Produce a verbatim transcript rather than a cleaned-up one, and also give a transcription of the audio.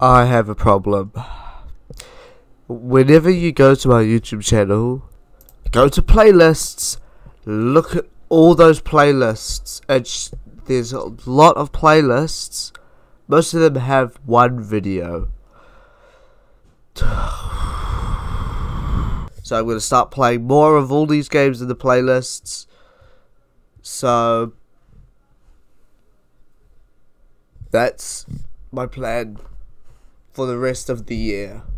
I have a problem. Whenever you go to my YouTube channel, go to playlists, look at all those playlists. It's, there's a lot of playlists. Most of them have one video. So I'm going to start playing more of all these games in the playlists. So that's my plan for the rest of the year.